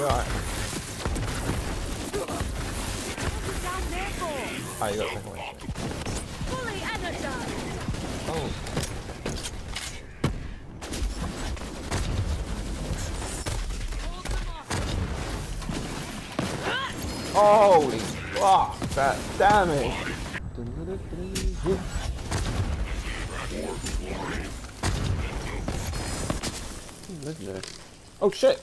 alright? Oh, you got second one. Fully energized. Oh. Holy fuck, that damage! Oh shit!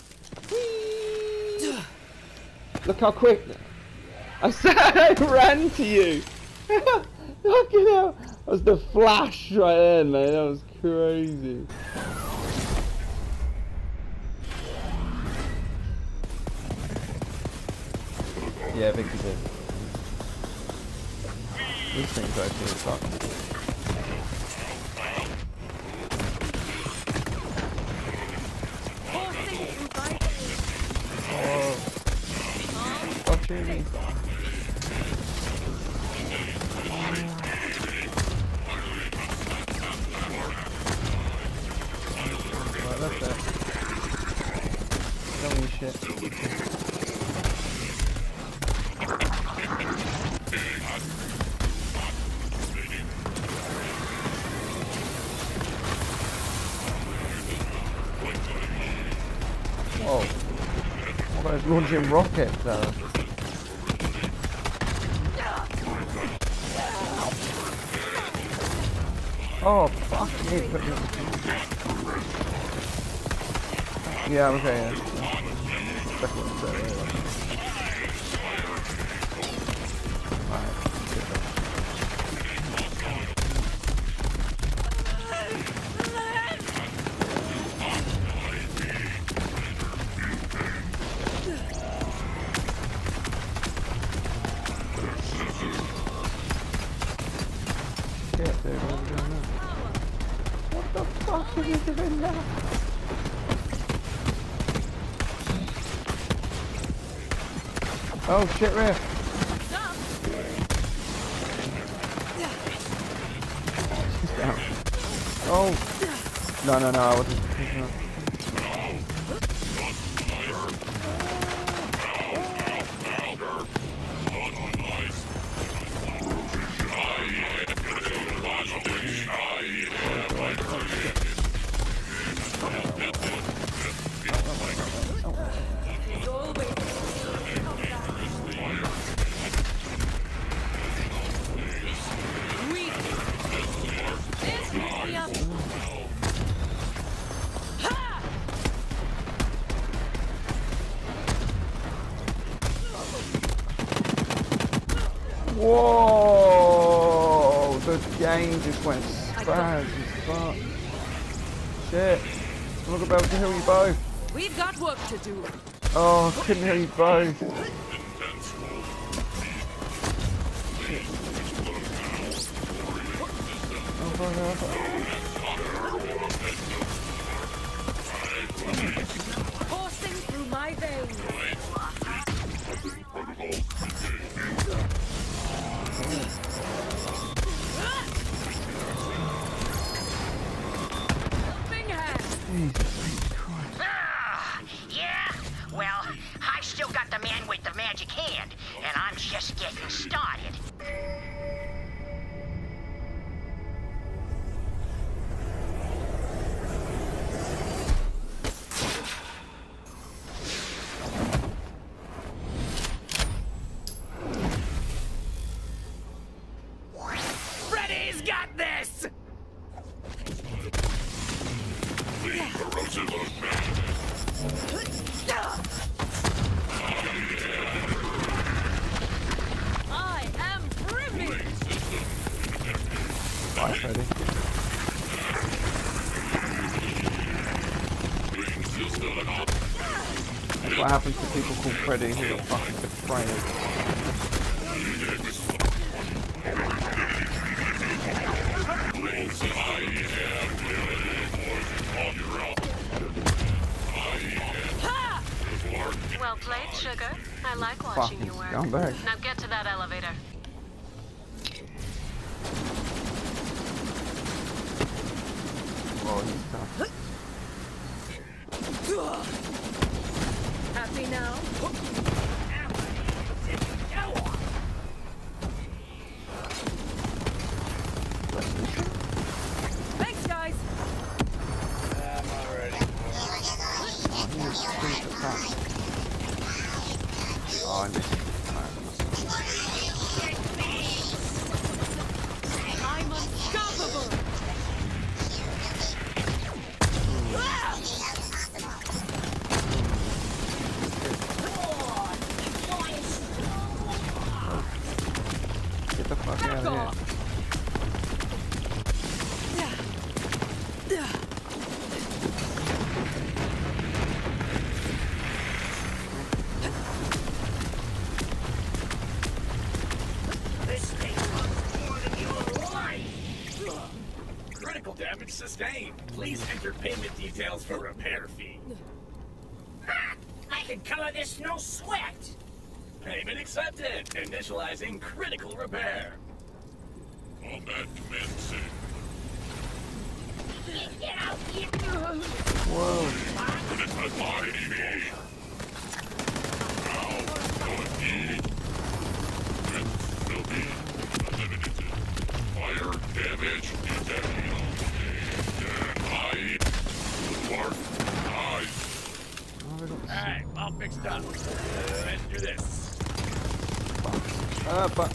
Whee! Look how quick! I said I ran to you! Fucking hell! That was the flash right there, man. That was crazy. Yeah, I think he did. This thing's actually fucked. Oh. Stop shooting. Right, that's that. Don't need shit. Oh, what about launching rockets though? Oh, fuck me. Yeah, I'm okay, yeah. Second one's there, yeah. Alright, good job. Shit, dude, what are we doing now? What the fuck are you doing now? Oh shit, Riff! She's down. Oh! No, I wasn't. Whoa! The game just went spaz as fuck. Shit. I'm not about to heal you both. We've got work to do. Oh, I couldn't heal you both. Shit. Oh, fuck. Coursing through my veins. Yeah? Well, I still got the man with the magic hand, and I'm just getting started. Freddy's got this! I am privy. Bye, Freddy. That's what happens to people called Freddy who are fucking betrayers. Well played, Sugar. I like watching Fucking you work. scumbag. Now get to that elevator. Oh, he's tough. Happy now. Thanks, guys. Oh, I missed it. I'm unstoppable. Get the fuck out of here. Critical damage sustained. Please enter payment details for repair fee. Ha! I can cover this no sweat. Payment accepted. Initializing critical repair. Combat commencing. Get out here. Whoa. Fire damage Alright, all fixed up. Let's do this. But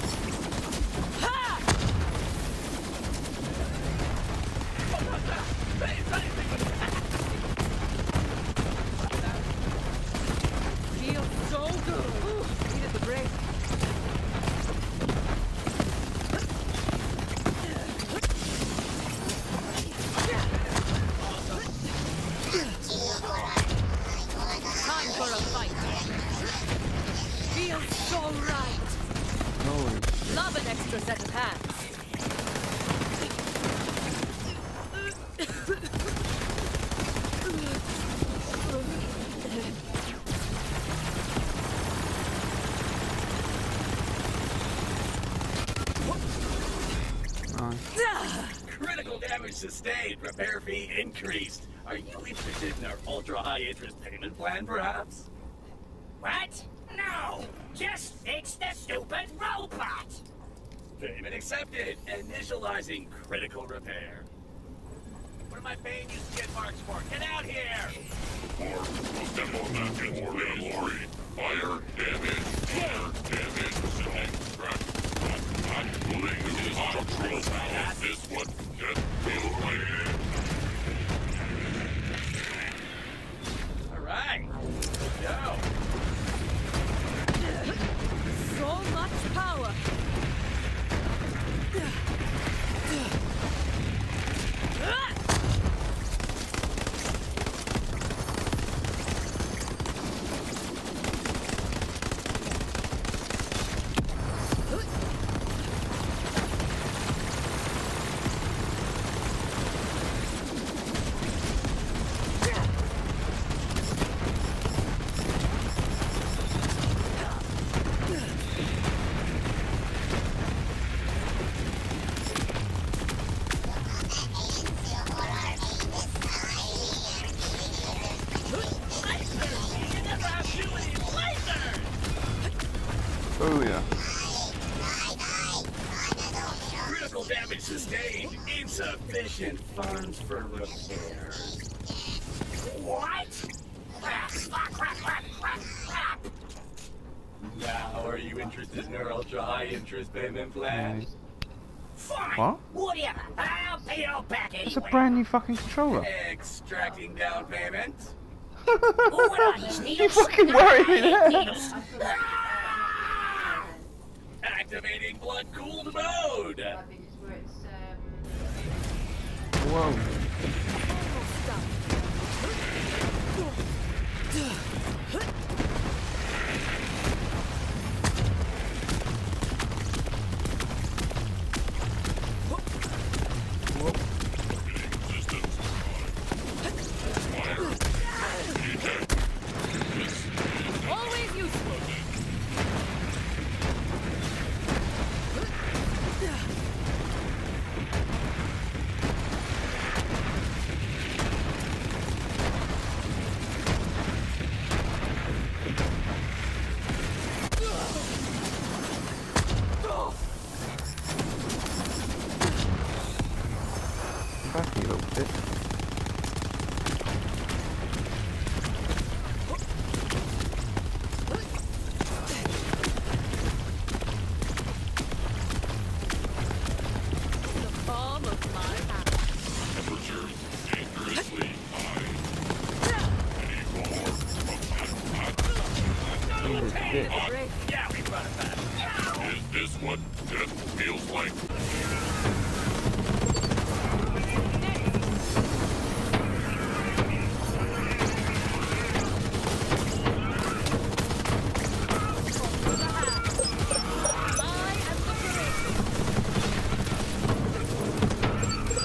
Feels so good. Ooh, needed the break. Time for a fight. Feels so right. holy shit. Love an extra set of hands. Nice. Critical damage sustained. Repair fee increased. Are you interested in our ultra-high interest payment plan, perhaps? What? No! Just fix the stupid robot! Payment accepted. Initializing critical repair. What am I paying you skid marks for? Get out here! Fire damage. Fire damage. This one. Alright. Let's go. So much power. Oh yeah. Critical damage sustained. Insufficient funds for repairs. What? Crap, crap, crap, crap, crap. Now, are you interested in our ultra-high interest payment plan? Nice. Fine. What? Whatever. I'll pay it all back anyway. It's a brand new fucking controller. Extracting down payment. Oh, what are these You needles? fucking worried me there. Needles. Ah! Activating blood-cooled mode. Whoa. Always useful. back, you little bitch. The palm of my hand. Temperature dangerously high. Holy shit. Break. Yeah, we brought it back. Is this what death feels like? I am the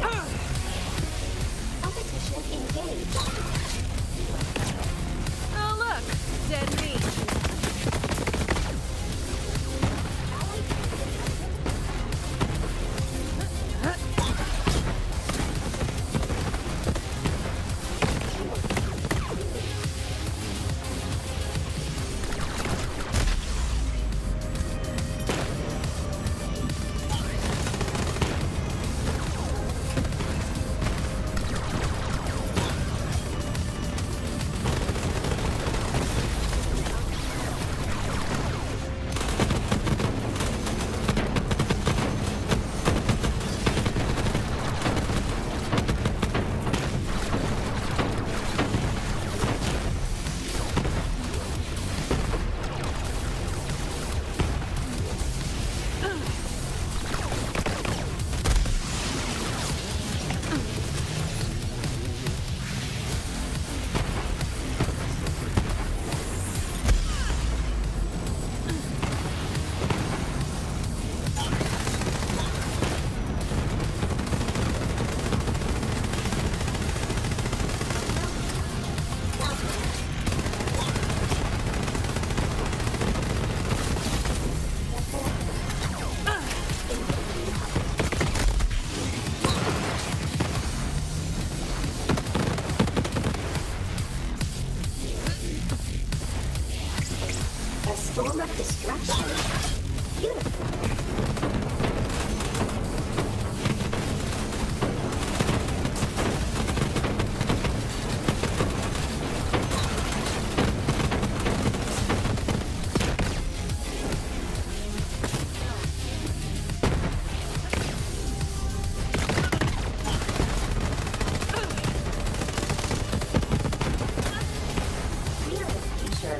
Competition engaged. Oh, look! Dead meat. A storm of destruction. Beautiful. Real future.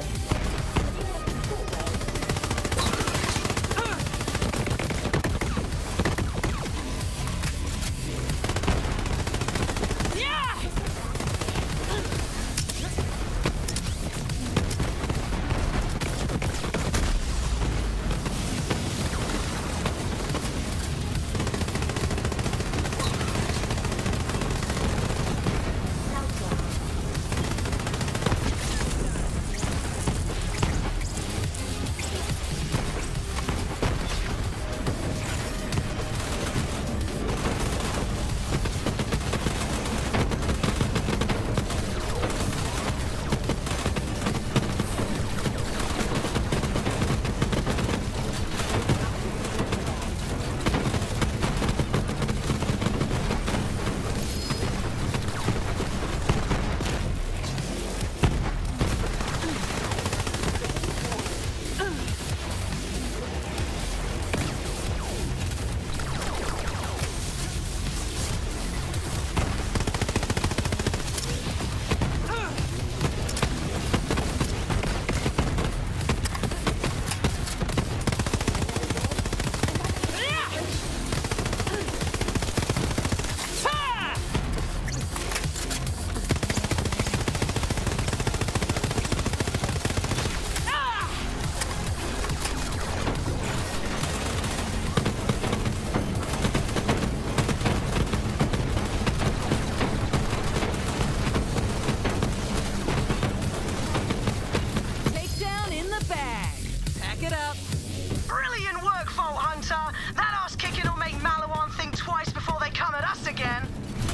Takedown in the bag. Pack it up. Brilliant work, Vault Hunter. That ass kicking will make Maliwan think twice before they come at us again.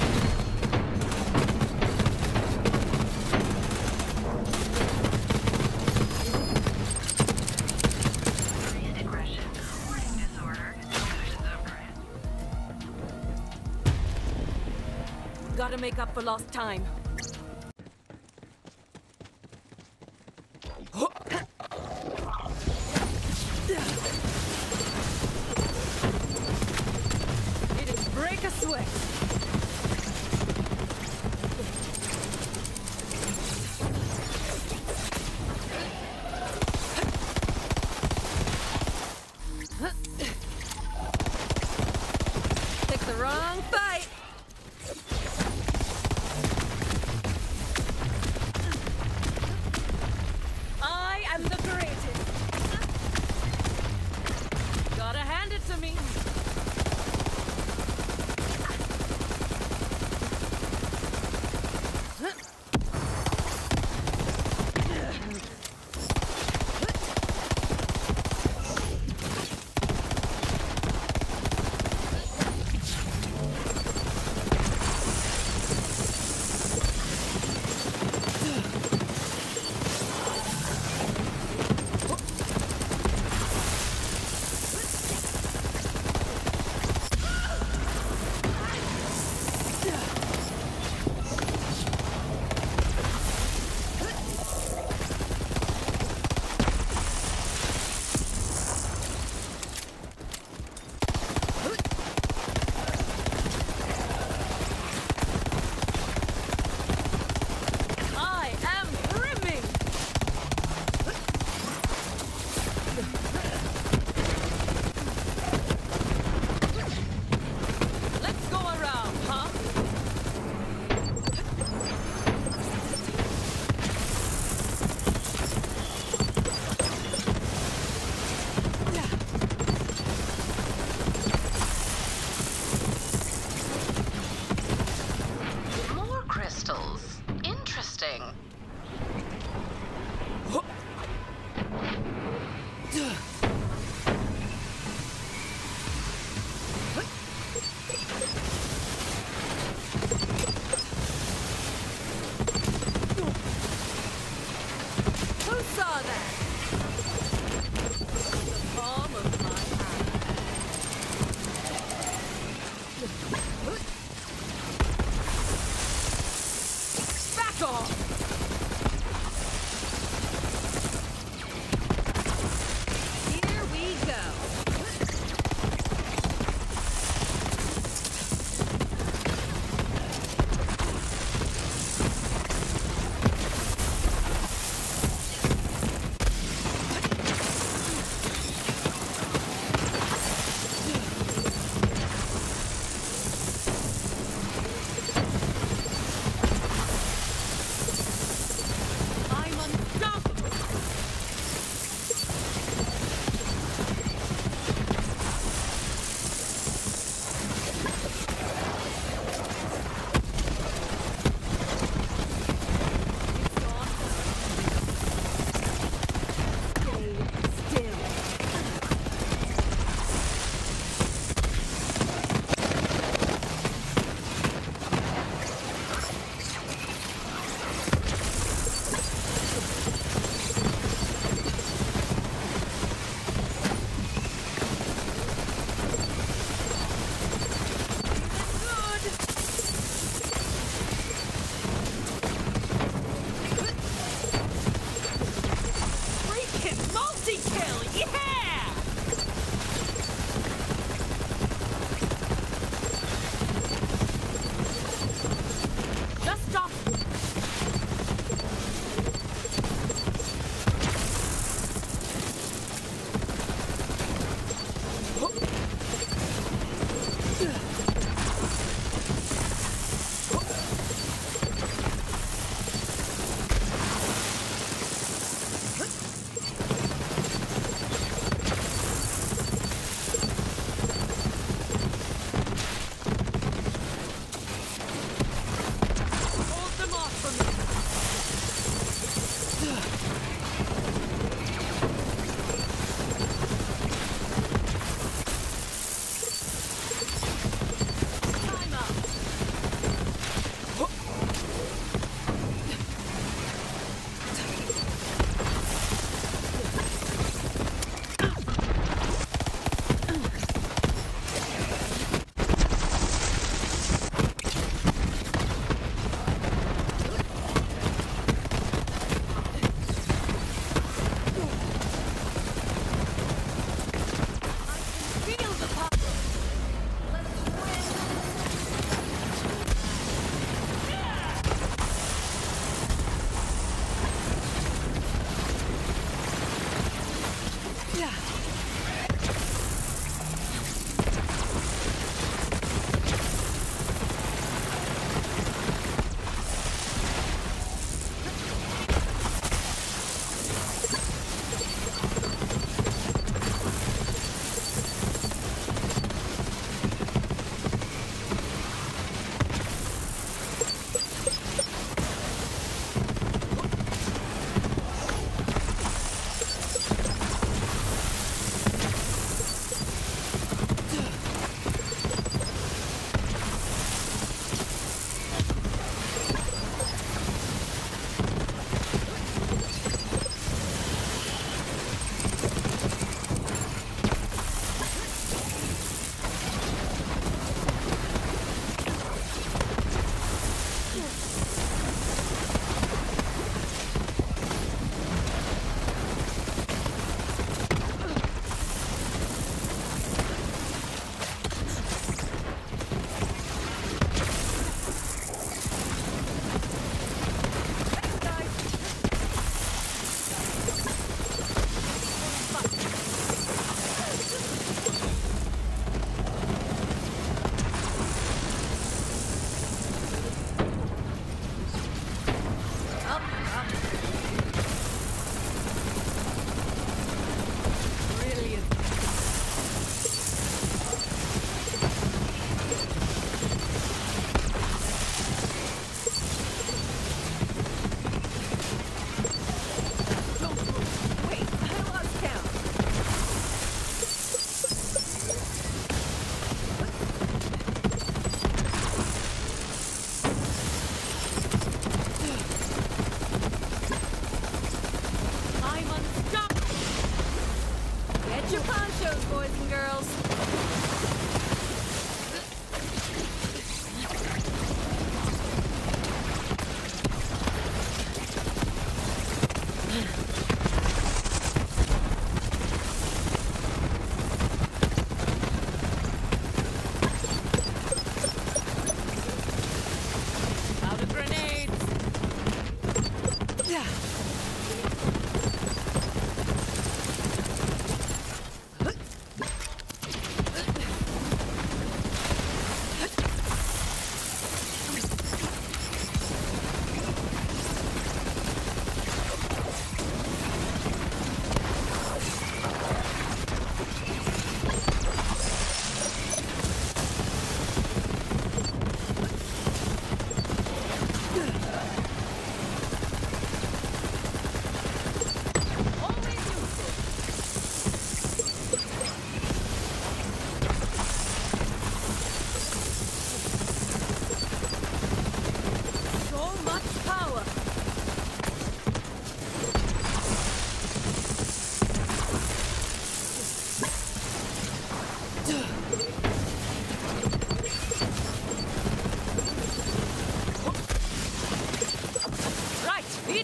Gotta make up for lost time. It is break a sweat. Pick the wrong fight. I am the greatest. Gotta hand it to me.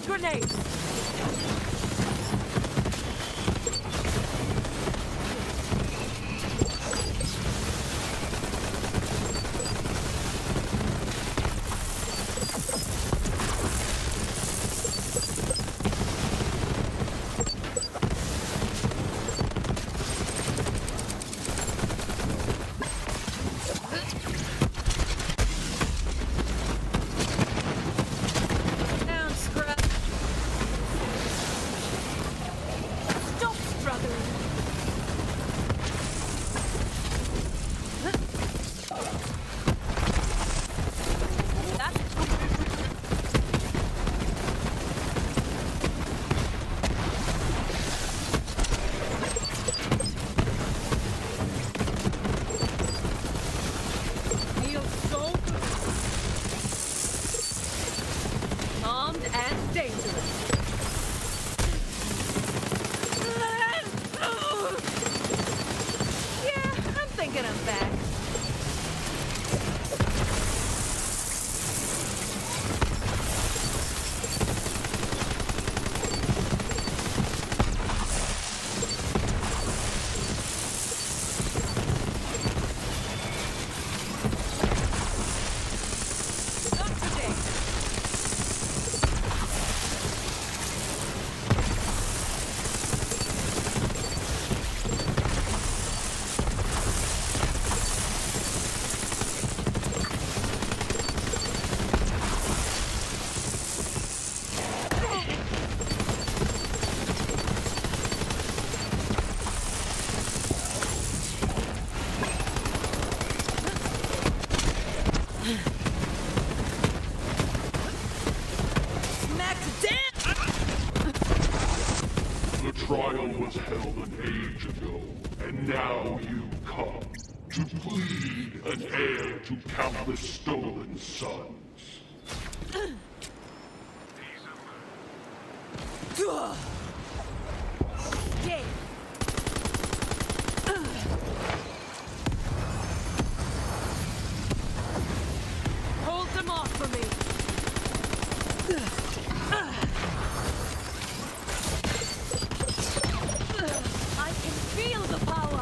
grenade! Down, scrap! Stop struggling! Feels so good. Armed and dangerous. Yeah, I'm thinking I'm back. Not today. Smack down! The trial was held an age ago, and now you come to plead an heir to countless stolen sons. Dead. Hold them off for me. I can feel the power.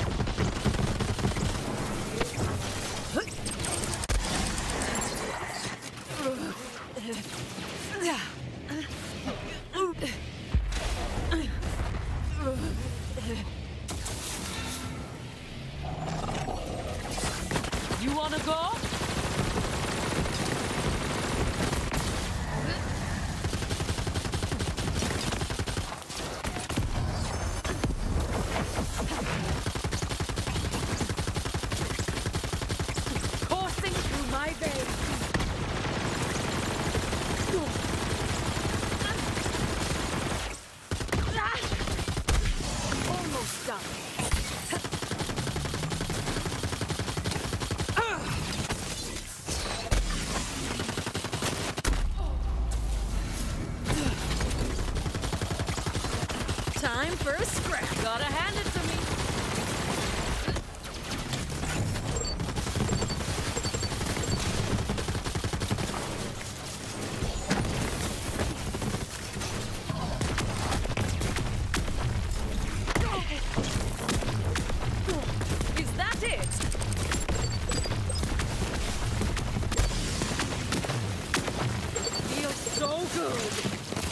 You wanna go? Coursing through my veins. Almost done. Time for a scrap. Gotta hand it to me. Is that it? Feels so good.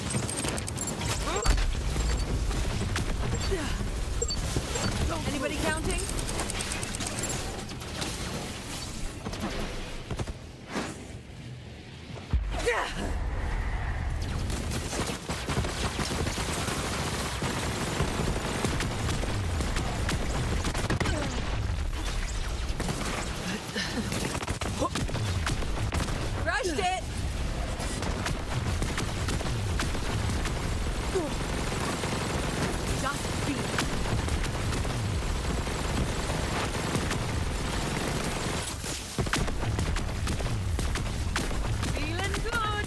Anybody counting? Rushed it! Just be. Feeling good.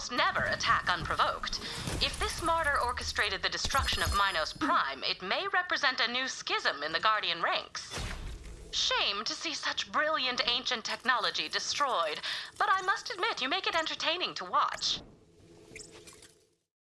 almost never attack unprovoked. If this martyr orchestrated the destruction of Minos Prime, it may represent a new schism in the Guardian ranks. Shame to see such brilliant ancient technology destroyed, but I must admit you make it entertaining to watch.